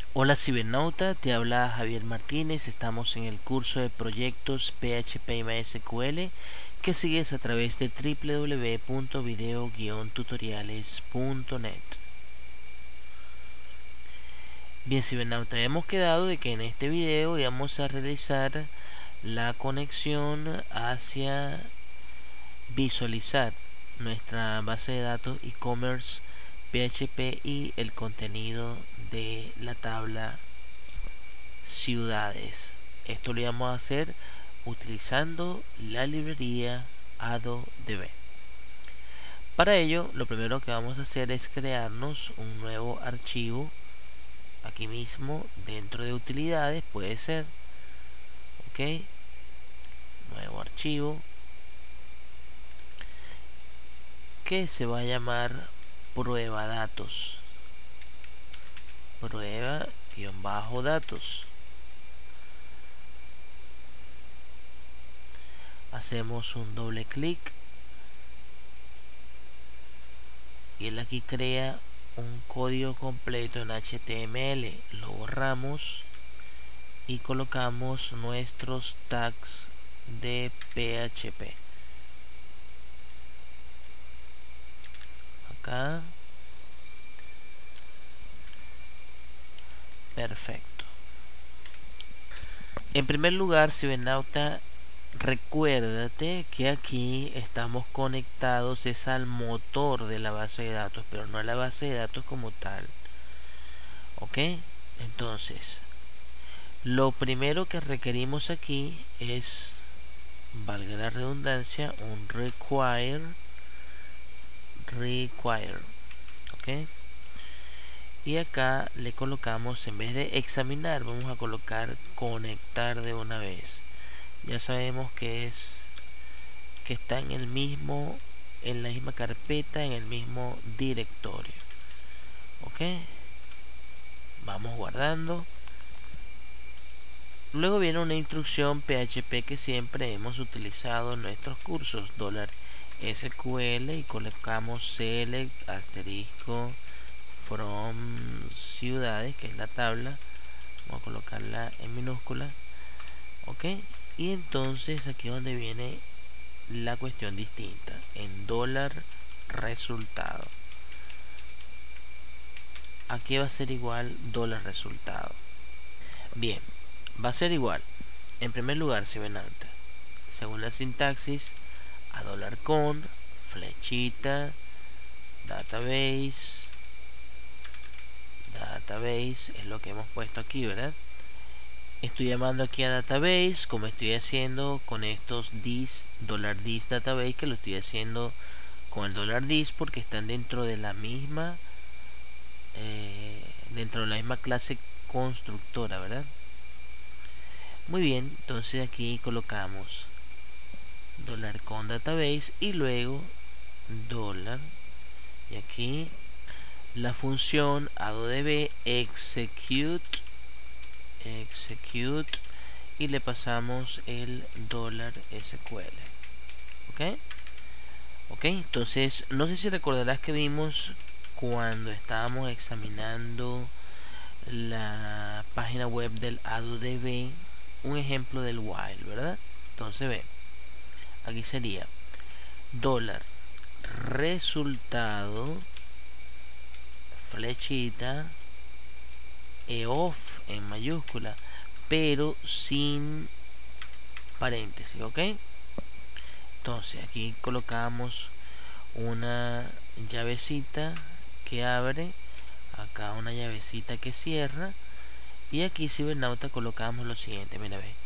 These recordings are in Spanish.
Hola cibernauta, te habla Javier Martínez, estamos en el curso de proyectos PHP y MySQL que sigues a través de www.video-tutoriales.net. Bien cibernauta, hemos quedado de que en este video vamos a realizar la conexión hacia visualizar nuestra base de datos e-commerce PHP y el contenido de la tabla ciudades. Esto lo vamos a hacer utilizando la librería AdoDB. Para ello, lo primero que vamos a hacer es crearnos un nuevo archivo aquí mismo dentro de utilidades, puede ser, ok, nuevo archivo que se va a llamar prueba datos, prueba-datos. Hacemos un doble clic y él aquí crea un código completo en HTML. Lo borramos y colocamos nuestros tags de PHP acá. Perfecto. En primer lugar, cibernauta, recuérdate que aquí estamos conectados es al motor de la base de datos, pero no a la base de datos como tal. Ok, entonces lo primero que requerimos aquí es, valga la redundancia, un require, ok, y acá le colocamos, en vez de examinar, vamos a colocar conectar de una vez. Ya sabemos que está en la misma carpeta, en el mismo directorio. Ok, vamos guardando. Luego viene una instrucción PHP que siempre hemos utilizado en nuestros cursos, $SQL, y colocamos select asterisco from ciudades, que es la tabla. Vamos a colocarla en minúscula, ok, y entonces aquí es donde viene la cuestión distinta, en $resultado. Aquí va a ser igual $resultado. Bien, va a ser igual, en primer lugar, si ven alta, según la sintaxis, a $con, flechita, database es lo que hemos puesto aquí, ¿verdad? Estoy llamando aquí a database, como estoy haciendo con estos $dis database, que lo estoy haciendo con el $dis porque están dentro de la misma clase constructora, ¿verdad? Muy bien, entonces aquí colocamos $con database y luego dólar, y aquí la función AdoDB execute, y le pasamos el $SQL. ok, entonces no sé si recordarás que vimos cuando estábamos examinando la página web del AdoDB un ejemplo del while, ¿verdad? Entonces ve, aquí sería $resultado, flechita, off en mayúscula, pero sin paréntesis, ok. Entonces aquí colocamos una llavecita que abre, acá una llavecita que cierra, y aquí cibernauta colocamos lo siguiente, mira, ve,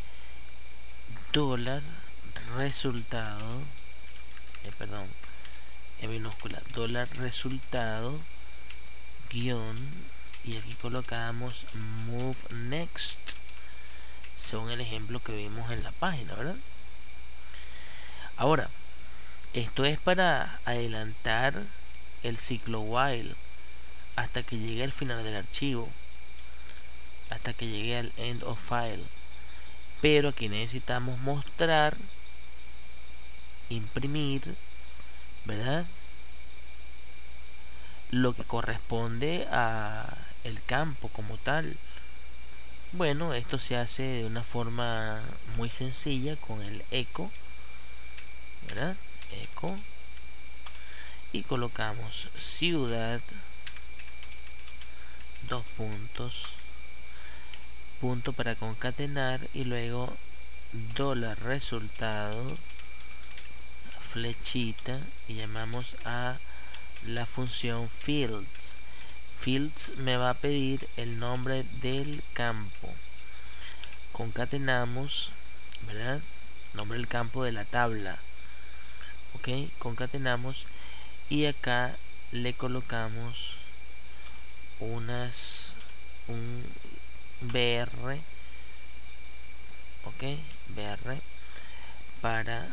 $resultado, perdón, en minúscula, $resultado guión, y aquí colocamos move next, según el ejemplo que vimos en la página, ¿verdad? Ahora, esto es para adelantar el ciclo while hasta que llegue al final del archivo, hasta que llegue al end of file. Pero aquí necesitamos mostrar, imprimir, ¿verdad?, lo que corresponde a el campo como tal. Bueno, esto se hace de una forma muy sencilla con el eco, ¿verdad? Eco, y colocamos ciudad, dos puntos, punto para concatenar, y luego dólar resultado, flechita, y llamamos a la función fields. Fields me va a pedir el nombre del campo. Concatenamos, ¿verdad? Nombre del campo de la tabla. Ok, concatenamos, y acá le colocamos un BR, ok, BR para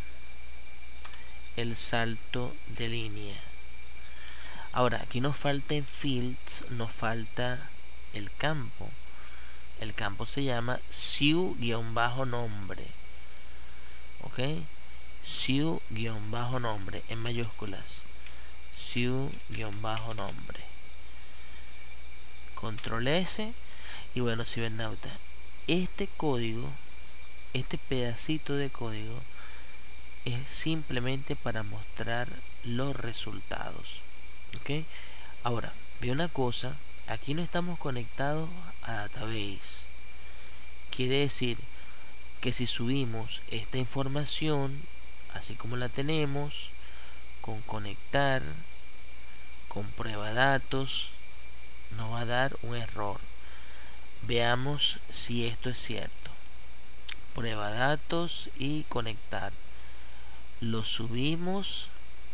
el salto de línea. Ahora, aquí nos falta en fields, nos falta el campo. El campo se llama Siu-nombre. Ok, Siu-nombre en mayúsculas. Siu-nombre. Control S. Y bueno, cibernauta, este código, este pedacito de código es simplemente para mostrar los resultados. Ok, ahora, ve una cosa, aquí no estamos conectados a database. Quiere decir que si subimos esta información así como la tenemos, con conectar, con prueba datos, nos va a dar un error. Veamos si esto es cierto. Prueba datos y conectar. Lo subimos.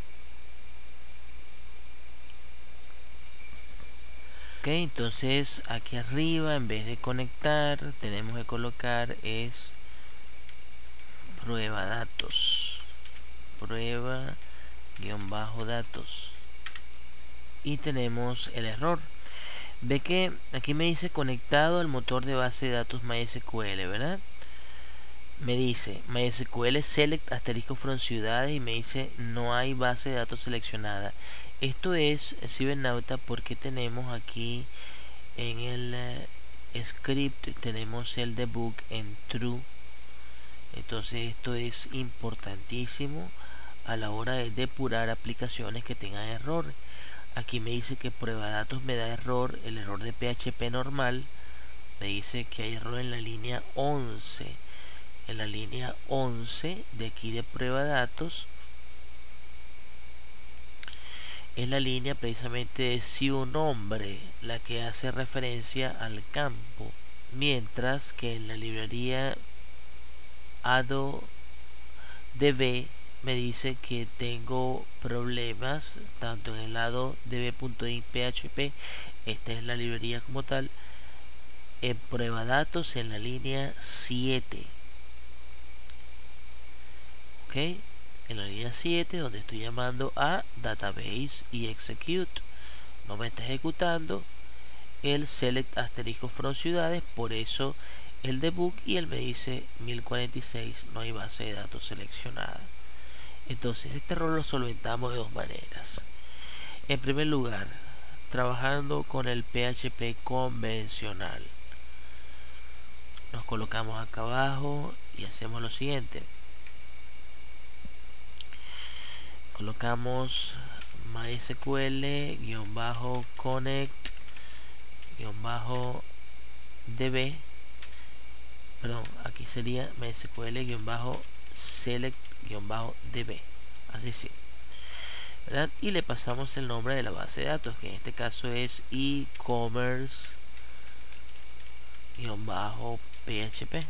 Ok, entonces aquí arriba, en vez de conectar, tenemos que colocar es prueba datos. Prueba datos. Y tenemos el error. Ve que aquí me dice conectado al motor de base de datos MySQL, ¿verdad? Me dice MySQL select asterisco from ciudades, y me dice no hay base de datos seleccionada. Esto es, cibernauta, porque tenemos aquí en el script, tenemos el debug en true. Entonces esto es importantísimo a la hora de depurar aplicaciones que tengan error. Aquí me dice que prueba datos me da error, el error de PHP normal. Me dice que hay error en la línea 11. En la línea 11 de aquí de prueba datos es la línea precisamente de Siu-nombre, la que hace referencia al campo. Mientras que en la librería ADODB me dice que tengo problemas tanto en el lado db.php, esta es la librería como tal, en prueba datos en la línea 7. Ok, en la línea 7, donde estoy llamando a database y execute, no me está ejecutando el select asterisco from ciudades, por eso el debug, y él me dice 1046, no hay base de datos seleccionada. Entonces este error lo solventamos de dos maneras. En primer lugar, trabajando con el PHP convencional. Nos colocamos acá abajo y hacemos lo siguiente. Colocamos mysql-connect-db, perdón, aquí sería mysql-select-db, así sí, ¿verdad? Y le pasamos el nombre de la base de datos, que en este caso es e-commerce-php.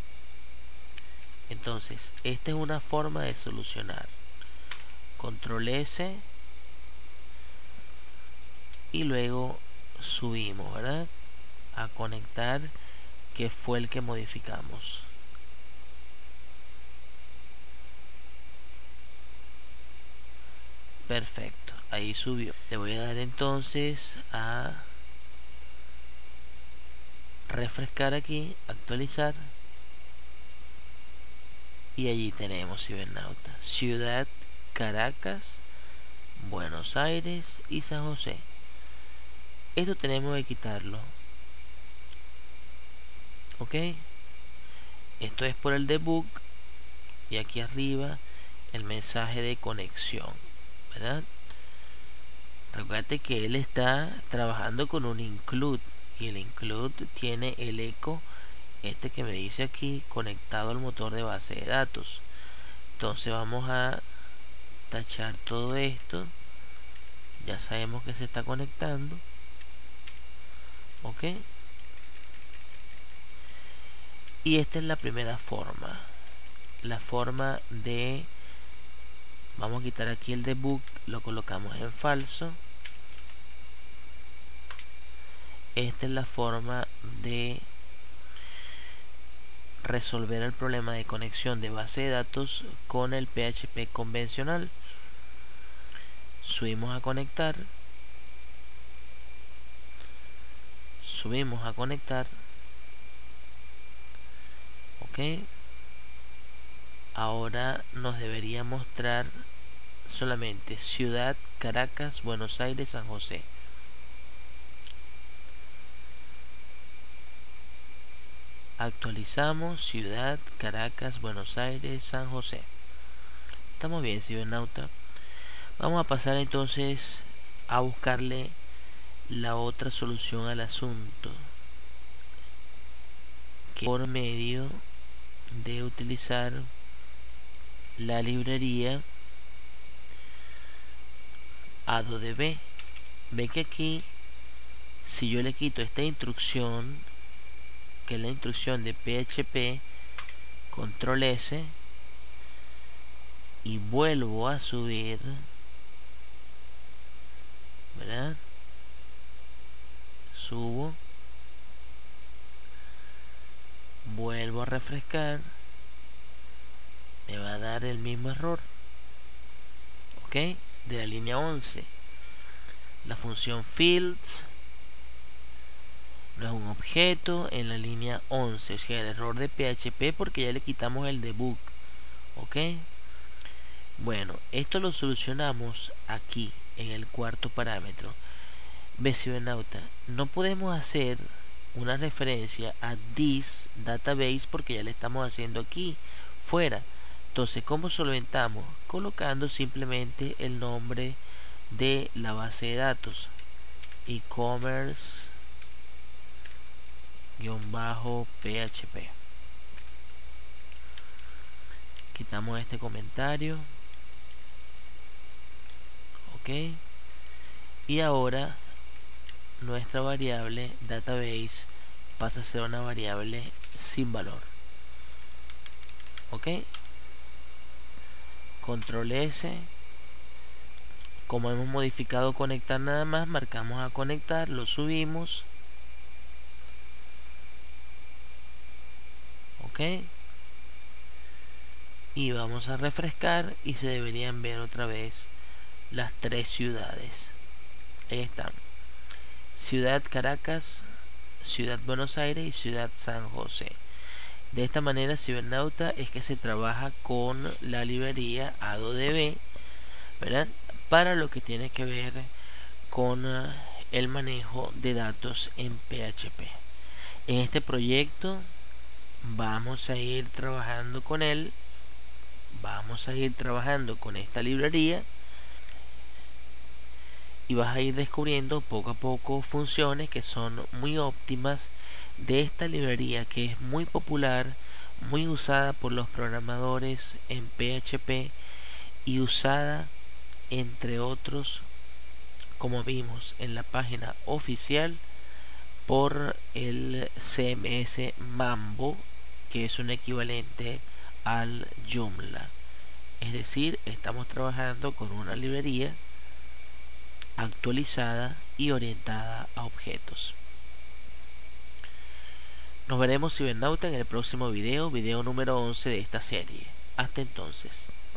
Entonces, esta es una forma de solucionar. Control S y luego subimos, ¿verdad? A conectar, que fue el que modificamos. Perfecto, ahí subió. Le voy a dar entonces a refrescar aquí, actualizar, y allí tenemos cibernauta, Ciudad Caracas, Buenos Aires y San José. Esto tenemos que quitarlo. ok. Esto es por el debug, y aquí arriba el mensaje de conexión, ¿verdad? Recuerda que él está trabajando con un include, y el include tiene el eco este que me dice aquí, conectado al motor de base de datos. Entonces vamos a tachar todo esto. Ya sabemos que se está conectando, ok. Y esta es la primera forma, la forma de, vamos a quitar aquí el debug, lo colocamos en falso. Esta es la forma de resolver el problema de conexión de base de datos con el PHP convencional. Subimos a conectar, subimos a conectar, ok. Ahora nos debería mostrar solamente Ciudad, Caracas, Buenos Aires, San José. Actualizamos Ciudad, Caracas, Buenos Aires, San José. Estamos bien, cibernauta. Vamos a pasar entonces a buscarle la otra solución al asunto, que por medio de utilizar la librería ADODB. Ve que aquí, si yo le quito esta instrucción, que es la instrucción de PHP, control S, y vuelvo a subir, ¿verdad? Subo, vuelvo a refrescar, me va a dar el mismo error, ok, de la línea 11. La función fields no es un objeto en la línea 11, o sea, el error de PHP porque ya le quitamos el debug, ok. Bueno, esto lo solucionamos aquí en el cuarto parámetro. Ve, cibernauta, no podemos hacer una referencia a this database porque ya le estamos haciendo aquí fuera. Entonces, ¿cómo solventamos? Colocando simplemente el nombre de la base de datos, e-commerce-php. Quitamos este comentario, ok. Y ahora nuestra variable database pasa a ser una variable sin valor, ok. Control S. Como hemos modificado conectar nada más, marcamos a conectar, lo subimos, ok, y vamos a refrescar y se deberían ver otra vez las tres ciudades. Ahí están: Ciudad Caracas, Ciudad Buenos Aires y Ciudad San José. De esta manera, cibernauta, es que se trabaja con la librería ADODB, ¿verdad? Para lo que tiene que ver con el manejo de datos en PHP. En este proyecto vamos a ir trabajando con él, vamos a ir trabajando con esta librería, y vas a ir descubriendo poco a poco funciones que son muy óptimas de esta librería, que es muy popular, muy usada por los programadores en PHP y usada, entre otros, como vimos en la página oficial, por el CMS Mambo, que es un equivalente al Joomla. Es decir, estamos trabajando con una librería actualizada y orientada a objetos. Nos veremos, cibernauta, en el próximo video número 11 de esta serie. Hasta entonces.